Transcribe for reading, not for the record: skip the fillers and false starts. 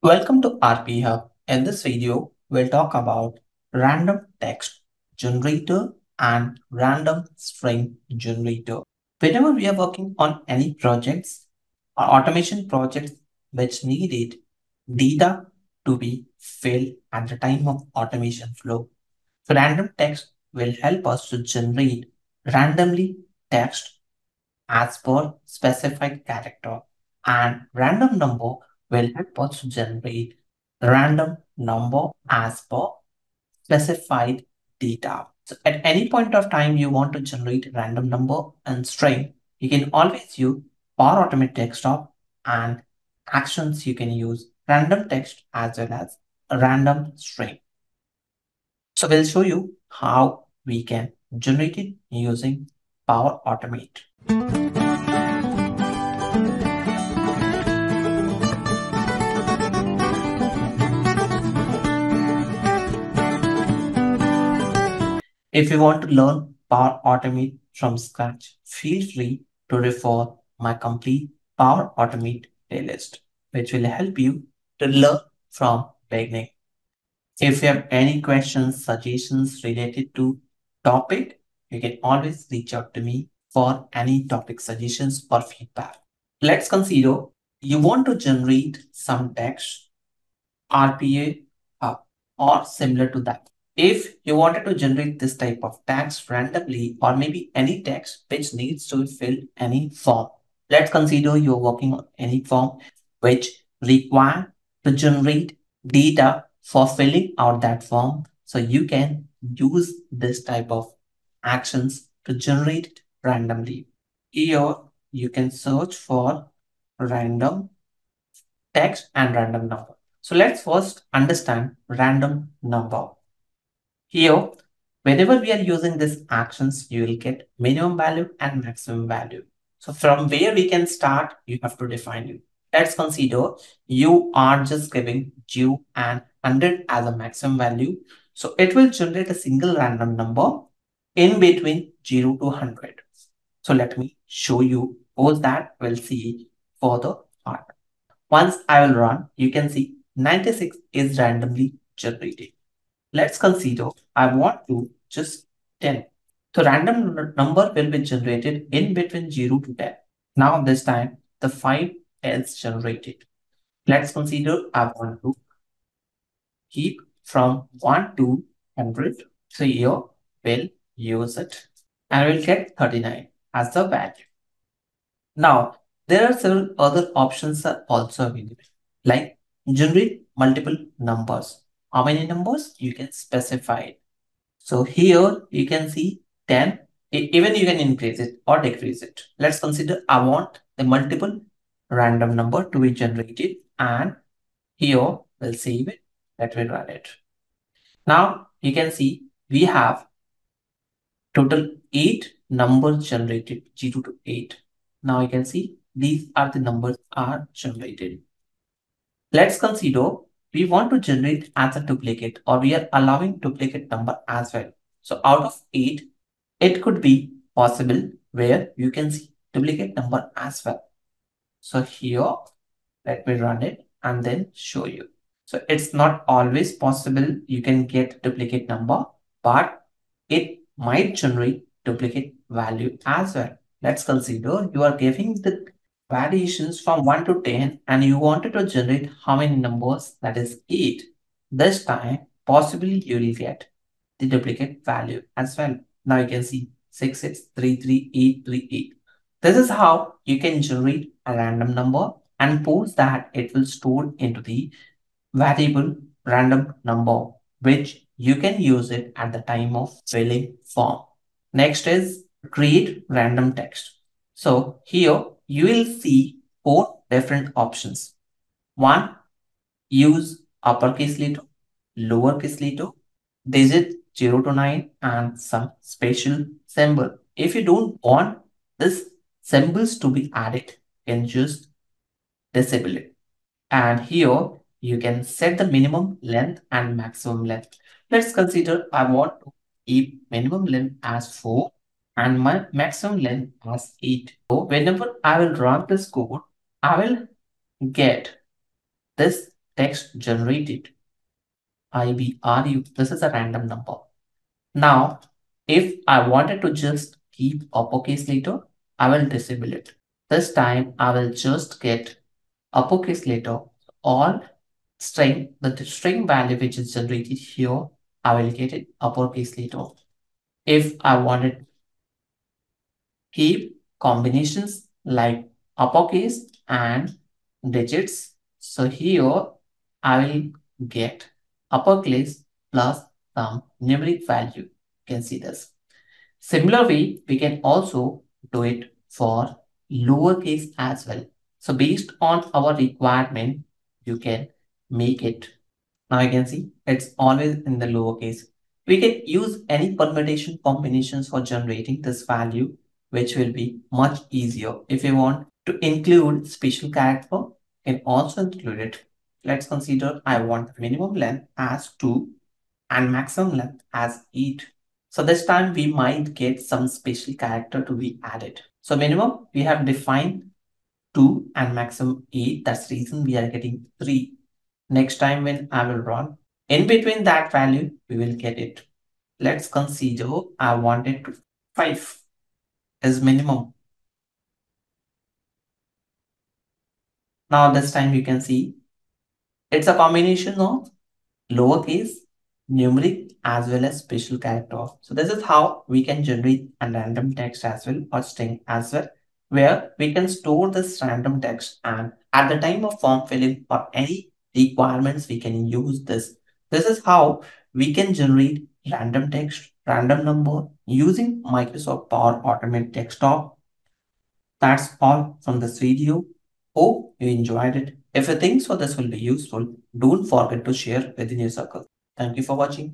Welcome to RPA Hub. In this video, we'll talk about random text generator and random string generator. Whenever we are working on any projects or automation projects which needed data to be filled at the time of automation flow, so random text will help us to generate randomly text as per specified character, and random number will help us to generate random number as per specified data. So at any point of time you want to generate random number and string, you can always use Power Automate Desktop, and actions you can use random text as well as a random string. So we'll show you how we can generate it using Power Automate. If you want to learn Power Automate from scratch, feel free to refer my complete Power Automate playlist, which will help you to learn from beginning. If you have any questions, suggestions related to topic, you can always reach out to me for any topic suggestions or feedback. Let's consider you want to generate some text, RPA, or similar to that. If you wanted to generate this type of text randomly, or maybe any text which needs to fill any form, let's consider you're working on any form which require to generate data for filling out that form. So you can use this type of actions to generate it randomly. Here you can search for random text and random number. So let's first understand random number. Here, whenever we are using these actions, you will get minimum value and maximum value. So from where we can start, you have to define it. Let's consider you are just giving 0 and 100 as a maximum value. So it will generate a single random number in between 0 to 100. So let me show you. Post that, we'll see further part. Once I will run, you can see 96 is randomly generated. Let's consider I want to just 10. So random number will be generated in between 0 to 10. Now this time the 5 is generated. Let's consider I want to keep from 1 to 100. So here we'll use it and we'll get 39 as the value. Now there are several other options are also available, like generate multiple numbers. How many numbers you can specify it. So here you can see 10, even you can increase it or decrease it. Let's consider I want the multiple random number to be generated, and here we'll save it. Let me run it. Now you can see we have total 8 numbers generated, 0 to 8. Now you can see these are the numbers are generated. Let's consider we want to generate as a duplicate, or we are allowing duplicate number as well. So out of 8, it could be possible where you can see duplicate number as well. So here, let me run it and then show you. So it's not always possible you can get duplicate number, but it might generate duplicate value as well. Let's consider you are giving the variations from 1 to 10 and you wanted to generate how many numbers, that is 8. This time possibly you will get the duplicate value as well. Now you can see 6633838. This is how you can generate a random number and post that it will store into the variable random number, which you can use it at the time of filling form. Next is create random text. So here you will see 4 different options. One, use uppercase letter, lowercase letter, digit 0 to 9, and some special symbol. If you don't want this symbols to be added, you can just disable it. And here you can set the minimum length and maximum length. Let's consider I want to keep minimum length as 4 and my maximum length as 8. So whenever I will run this code, I will get this text generated, IBRU. This is a random number. Now, if I wanted to just keep uppercase later, I will disable it. This time I will just get uppercase later. All string, the string value which is generated here, I will get it uppercase later. If I wanted keep combinations like uppercase and digits, so here I will get uppercase plus some numeric value. You can see this. Similar way, we can also do it for lowercase as well. So based on our requirement, you can make it. Now you can see it's always in the lowercase. We can use any permutation combinations for generating this value, which will be much easier. If you want to include special character, you can also include it. Let's consider I want minimum length as 2 and maximum length as 8. So this time we might get some special character to be added. So minimum we have defined 2 and maximum 8. That's the reason we are getting 3. Next time when I will run, in between that value, we will get it. Let's consider I wanted to 5 is minimum. Now this time you can see it's a combination of lowercase, numeric as well as special character. So this is how we can generate a random text as well or string as well, where we can store this random text and at the time of form filling or any requirements we can use this. This is how we can generate random text, random number using Microsoft Power Automate Desktop. That's all from this video. Hope you enjoyed it. If you think so this will be useful, don't forget to share within your circle. Thank you for watching.